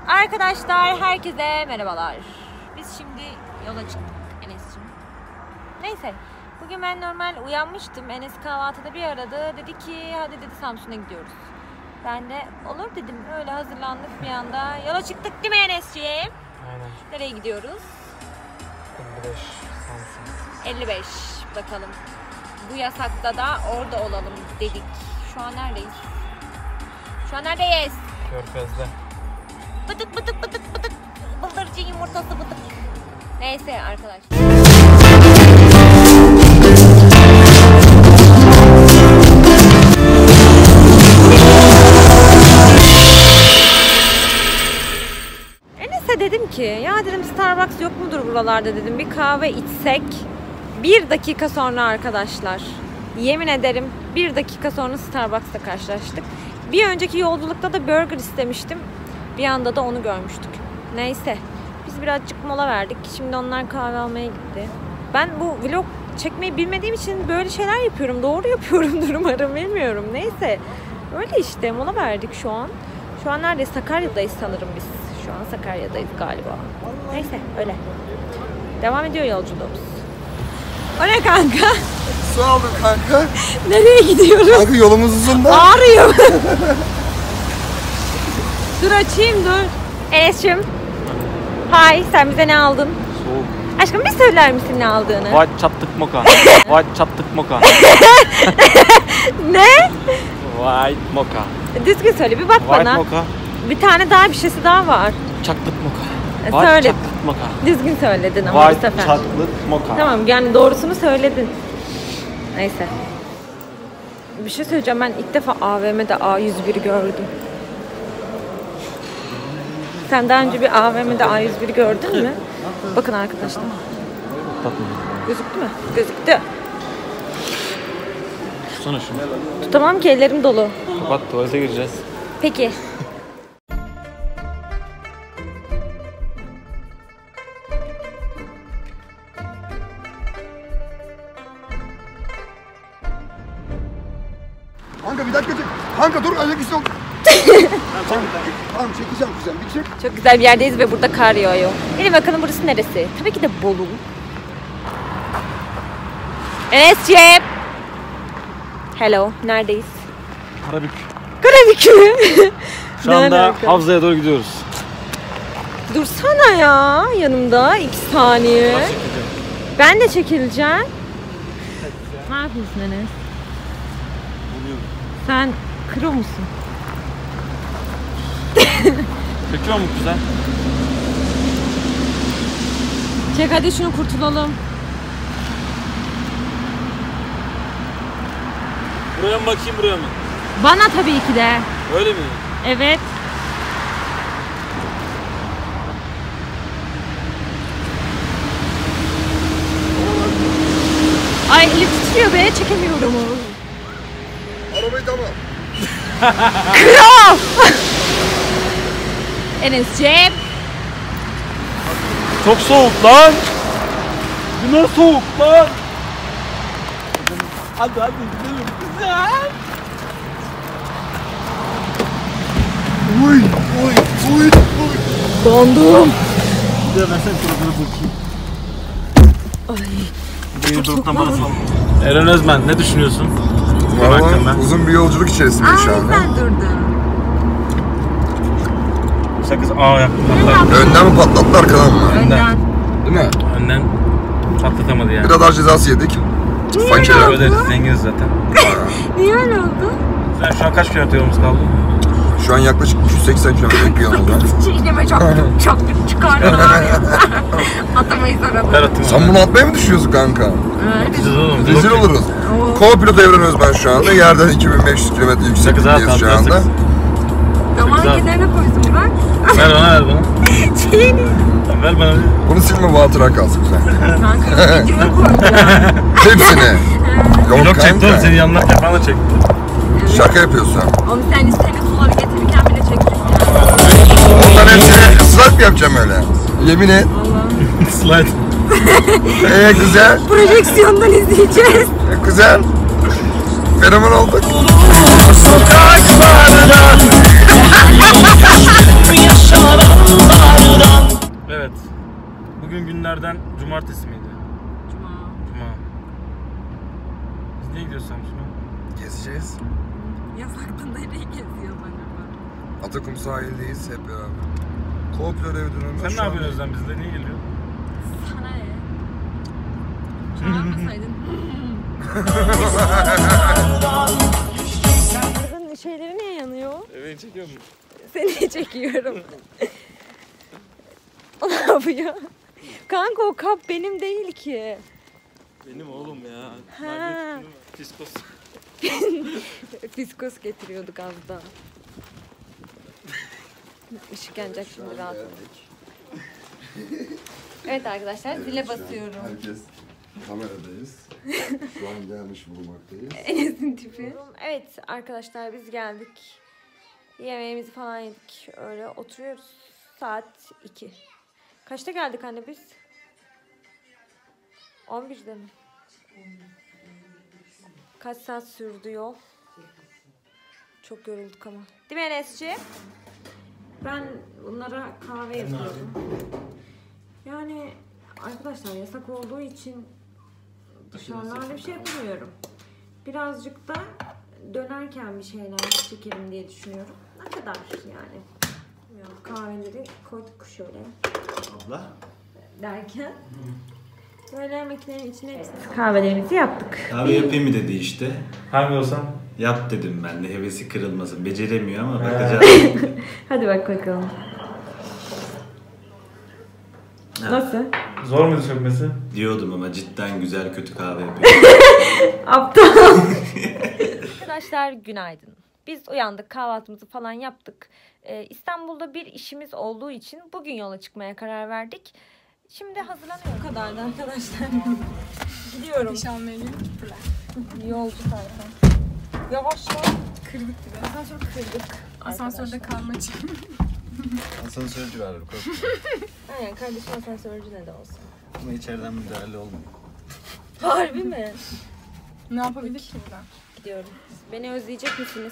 Arkadaşlar herkese merhabalar. Biz şimdi yola çıktık Enes'ciğim. Neyse bugün ben normal uyanmıştım. Enes kahvaltıda bir aradı. Dedi ki hadi dedi Samsun'a gidiyoruz. Ben de olur dedim. Öyle hazırlandık bir anda. Yola çıktık değil mi Enes'ciğim? Aynen. Nereye gidiyoruz? 55 Samsun. 55 bakalım. Bu yasakta da orada olalım dedik. Şu an neredeyiz? Şu an neredeyiz? Körfez'de. Bıdık bıdık bıdık bıdık. Bıldırcın yumurtası bıdık. Neyse arkadaşlar. Enes'e dedim ki ya dedim Starbucks yok mudur buralarda dedim. Bir kahve içsek. 1 dakika sonra arkadaşlar. Yemin ederim 1 dakika sonra Starbucks'ta karşılaştık. Bir önceki yolculukta da burger istemiştim. Bir anda da onu görmüştük. Neyse. Biz birazcık mola verdik. Şimdi onlar kahve almaya gitti. Ben bu vlog çekmeyi bilmediğim için böyle şeyler yapıyorum. Doğru yapıyorumdur umarım. Bilmiyorum. Neyse. Öyle işte. Mola verdik şu an. Şu an neredeyiz? Sakarya'dayız sanırım biz. Şu an Sakarya'dayız galiba. Neyse. Öyle. Devam ediyor yolculuğumuz. O ne kanka? Su aldım kanka. Nereye gidiyoruz? Kanka yolumuz uzun da. Ağrıyor. Dur açayım dur. Enes'cim. Hay sen bize ne aldın? Soğuk. Aşkım bir söyler misin ne aldığını? White çattık moka. White çattık moka. Ne? White moka. Düzgün söyle bir bak White bana. moka. Bir tane daha bir şeysi daha var. Çaklık moka. White Söyle. çaklık moka. Düzgün söyledin ama bu White sefer. çaklık moka. Tamam yani doğrusunu söyledin. Neyse. Bir şey söyleyeceğim, ben ilk defa AVM'de A101 gördüm. Sen daha önce bir AVM'de A101 gördün mü? Bakın arkadaşlar. Gözüktü mü? Gözüktü. Tutsana şunu. Tutamam ki, ellerim dolu. Kapat, tuvalete gireceğiz. Peki. Kanka bir dakika çek. Kanka dur ayak üstü ol. Tamam çekeceğim güzel. Bir çek. Çok güzel bir yerdeyiz ve burada kar yağıyor. Gelin bakalım burası neresi? Tabii ki de Bolu. Enes'ciğim. Hello. Neredeyiz? Karabük. Karabük mü? Şu anda Havza'ya doğru gidiyoruz. Dursana ya yanımda 2 saniye. Ben de çekileceğim. Ne yapıyorsun Enes? Sen kro musun? Çekiyor mu güzel? Çek hadi şunu, kurtulalım. Buraya mı bakayım, buraya mı? Bana tabii ki de. Öyle mi? Evet. Ay elim titriyor be, çekemiyorum. Arabayı tamam. Kral! Enes'ciğim. Çok soğuk lan! Bu ne soğuk lan! Hadi gidelim. Güzel! Uy. Dondum. Bir de ben sen tarafına bakayım. Ay. Bir duruktan bana sal. Eren Özmen, ne düşünüyorsun? Vallahi uzun bir yolculuk içerisindeyiz şu anda. Sen durdun. Sakız yaptım. Önden mi patlattı arkadan mı? Önden. Değil mi? Önden patlatamadı yani. Bir radar cezası yedik. Niye Fakirler. Öderiz, zenginiz zaten. Niye öyle oldu? Sen şu an kaç kilometre yolumuz kaldı? Şu an yaklaşık 280 kilometrelik bir yolumuz var. Çiğneme çok çıkardım abi. Atamayız arada. Ver atayım. Sen bunu atmaya mı düşüyorsun kanka? Atacağız oğlum. Rezil oluruz. Co-pilot Evren Özben şu anda. Yerden 2500 kilometre yükseklikteyiz şu anda. Zaman kenarına koysun bak. Ver bana. Çiğni. Ver bana. Bunu silme, bu hatıra kalsın güzel. Kanka videoya koydu ya. Hepsini. Vlog çekti oğlum, seni yanlarken falan da çekti. Şaka yapıyorsun. Oğlum sen istediğin suları getirirken bile çektin ya. Ondan hepsini slide mi yapacağım öyle? Yemin et. Slide. Güzel. Projeksiyondan izleyeceğiz. Güzel. Fenomen olduk. Sokaklardan günlerden cumartesi miydi? Cuma. Biz niye gidiyoruz Samsun'a? Gezeceğiz. Yasakta nereye geziyor acaba? Atakum sahildeyiz hep beraber. Co-pilot ev dönemi. Sen ne yapıyorsun Özlem bizle? Niye geliyor? Sana ne? Çağırmasaydın. Arabanın şeyleri niye yanıyor? Beni çekiyor mu? Seni çekiyorum. O ne yapıyor? Kanka o kap benim değil ki. Benim oğlum ya. Ha. Fiskos. Fiskos getiriyorduk az daha. Işık yanacak şimdi rahat olun. Evet arkadaşlar zile basıyorum. Herkes kameradayız. Şu an gelmiş bulunmaktayız. Enes'in tipi. Evet arkadaşlar biz geldik. Yemeğimizi falan yedik. Öyle oturuyoruz. Saat 2. Kaçta geldik anne biz? 11'de mi? Kaç saat sürdü yol? Çok yorulduk ama. Değil mi Enes'ciğim? Ben bunlara kahve yapıyorum. Yani arkadaşlar yasak olduğu için dışarılarda bir şey yapamıyorum. Birazcık da dönerken bir şeyler çekelim diye düşünüyorum. Ne kadar yani. Ya, kahveleri koyduk şöyle. Abla. Derken böyle makinenin içine kahvelerimizi yaptık. Kahve yapayım mı dedi işte. Hangi olsam? Yap dedim ben de hevesi kırılmasın. Beceremiyor ama bakacağız. Hadi bak bakalım. Nasıl? Zor muydu sökmesi? Diyordum ama cidden güzel kötü kahve yapıyor. Aptal. Arkadaşlar günaydın. Biz uyandık, kahvaltımızı falan yaptık. İstanbul'da bir işimiz olduğu için bugün yola çıkmaya karar verdik. Şimdi hazırlanıyorum. Bu kadardı arkadaşlar. Gidiyorum. İş almaya gelip gittiler. Yolcu zaten. Yavaş lan. Kırdık bir de. Asansör kırdık. Asansörde kalma için. Asansörcü var bu korkma. Aynen kardeşim asansörcü ne de olsun. Ama içeriden müdahale olmuyor. Harbi mi? Ne yapabilir ki burada? Gidiyorum. Beni özleyecek misiniz?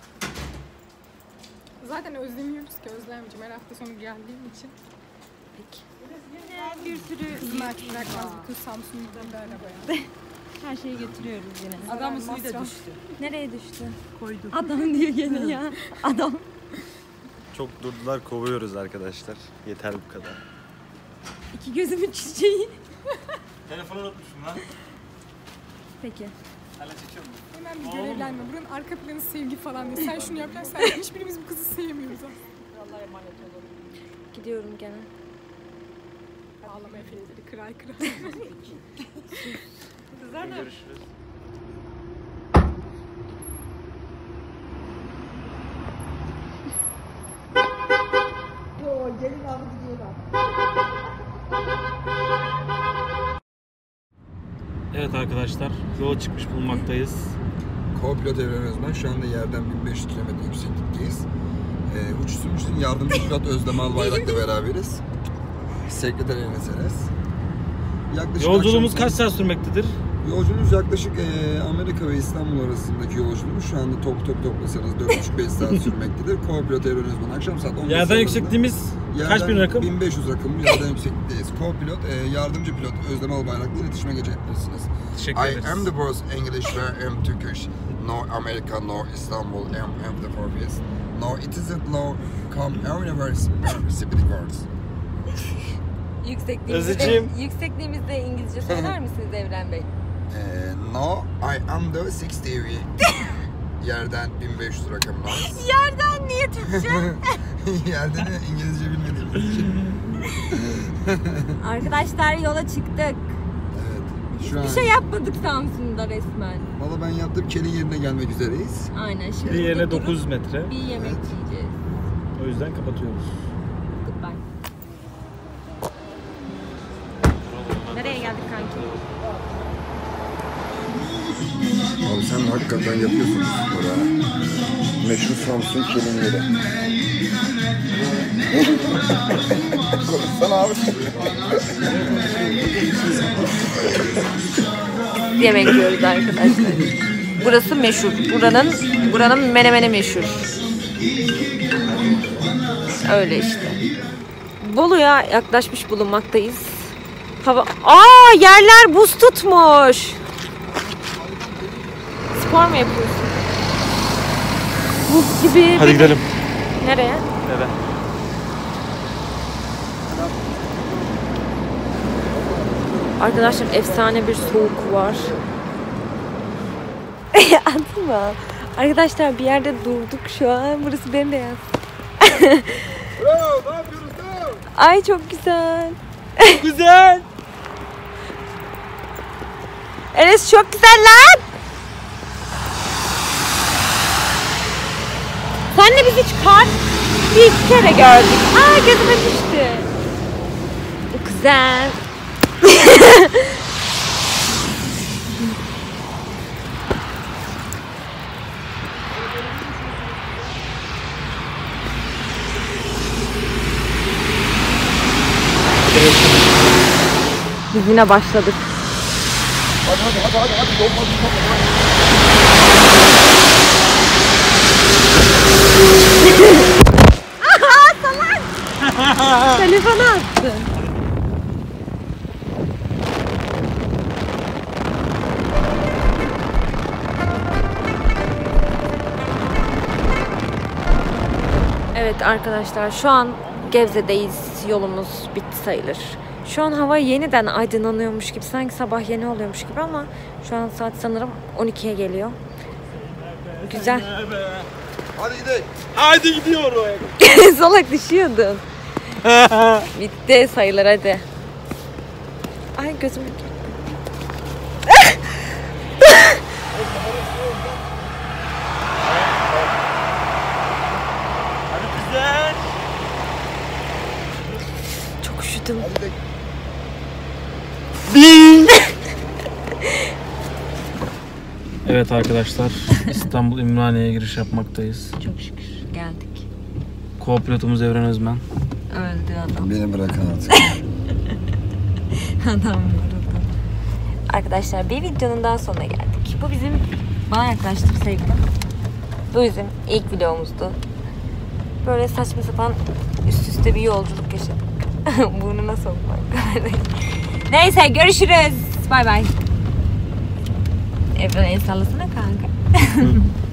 Zaten özlemiyoruz ki, özlemeyeceğim. Her hafta sonu geldiğim için. Peki. Bir sürü Kızım artık bırakmaz bu kız Samsun'dan bir arabaya. her şeyi getiriyoruz yine. Adamın suyu da düştü. Nereye düştü? Koyduk. Adam diyor gene ya. Adam. Çok durdular, kovuyoruz arkadaşlar. Yeter bu kadar. İki gözümün çiçeği. Telefonu unutmuşum lan. Peki. Hala çekiyor mu? Hemen bir görevlenme. Buranın arka planı sevgi falan değil. Sen şunu yapacaksın. Sen hiçbirimiz bu kızı sevmiyoruz aslında. Gidiyorum gene. Ağlama efendileri kıray kıray. Görüşürüz. Evet arkadaşlar, yola çıkmış bulunmaktayız. Co-pilot Evren Özmen şu anda yerden 1500 km yükseklikteyiz. Uçuşumuzun yardımcı pilot Özlem Albayrak'la beraberiz. Sekreter Enes Enes. Yaklaşık Yolculuğumuz kaç saat sürmektedir? Yolculuğumuz yaklaşık Amerika ve İstanbul arasındaki yolculuğumuz şu anda toplasanız 4,5-5 saat sürmektedir. Co-pilot Evren Özmen akşam saat 11 Yerden yüksekliğimiz kaç bin rakım? 1500 rakım yerden yükseklikteyiz. Co-pilot, yardımcı pilot Özlem Albayrak'la iletişime geçebilirsiniz. Teşekkür ederiz. I am the boss English ve am Turkish. No America, no Istanbul, am the Forbes. No, it isn't no, come everywhere, speak words. Özleciğim. Yüksekliğimizde İngilizce söyler misiniz Evren Bey? No, I am the 6 TV. Yerden 1500 rakamlar. Yerden niye Türkçe? Yerden İngilizce bilmediğimiz için. Arkadaşlar yola çıktık. Evet. Şu an, Bir şey yapmadık Samsun'da resmen. valla ben yaptığım kelin yerine gelmek üzereyiz. Aynen şimdi Bir yerine durdurup 900 metre. bir yemek yiyeceğiz. O yüzden kapatıyoruz. Goodbye. Nereye geldik kanki? Abi sen hakikaten yapıyorsun spora. Meşhur Samsun kelin yeri. Konuşsana abi. Yemek yiyoruz arkadaşlar. Burası meşhur. Buranın menemeni meşhur. Öyle işte. Bolu'ya yaklaşmış bulunmaktayız. Hava... yerler buz tutmuş. Spor mu yapıyorsun? Buz gibi. Hadi gidelim. Nereye? Eve. Arkadaşlar efsane bir soğuk var. Anladın mı? Arkadaşlar bir yerde durduk şu an. Burası bembeyaz. Bravo, ne yapıyoruz lan? Ay çok güzel. Güzel. Enes çok güzel lan. Senle bizi çıkar. Bir iki kere gördük. Gözüme düştü. Güzel. Biz yine başladık. Hadi. Yok, Telefonu attın. Evet arkadaşlar şu an Gebze'deyiz. Yolumuz bitti sayılır. Şu an hava yeniden aydınlanıyormuş gibi. Sanki sabah yeni oluyormuş gibi ama şu an saat sanırım 12'ye geliyor. Güzel. Hadi gidelim. Hadi gidiyorum. Salak düşüyordun. Bitti sayılır hadi. Ay gözüm. Hadi güzel. Çok üşüdüm. Evet arkadaşlar, İstanbul Ümraniye'ye giriş yapmaktayız. Çok şükür geldik. Co-pilotumuz Evren Özmen. Öldü adam. Beni bırakın artık. Adam vuruldu. Arkadaşlar bir videonun daha sonuna geldik. Bu bizim bana yaklaştır sevgilim. Bu bizim ilk videomuzdu. Böyle saçma sapan üst üste bir yolculuk yaşadık. Burnuna sokmak. Neyse görüşürüz. Bay bay. Evren el sallasana kanka.